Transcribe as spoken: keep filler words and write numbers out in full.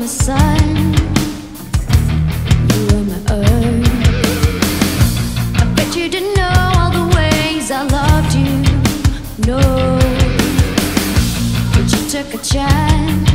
the sun. You were my earth. I bet you didn't know all the ways I loved you. No, but you took a chance.